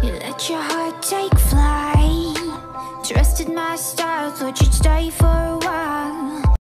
You let your heart take flight. Trusted my style, thought you'd stay for a